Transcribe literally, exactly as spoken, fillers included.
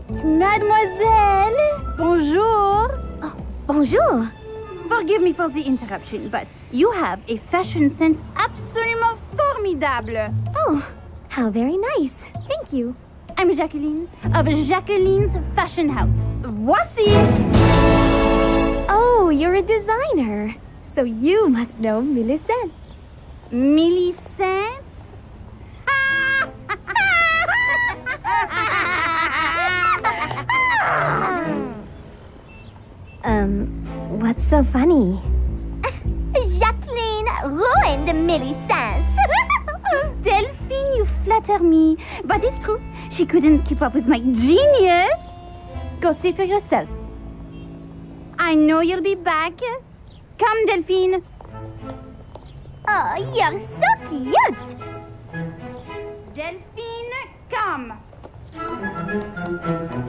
Mademoiselle, bonjour. Oh, bonjour. Forgive me for the interruption, but you have a fashion sense absolument formidable. Oh, how very nice. Thank you. I'm Jacqueline of Jacqueline's Fashion House. Voici! Oh, you're a designer. So you must know Millicent. Millicent? um, what's so funny? Jacqueline ruined Millicent. Delphine, you flatter me. But it's true. She couldn't keep up with my genius. Go see for yourself. I know you'll be back. Come, Delphine. Oh, you're so cute. Delphine, come.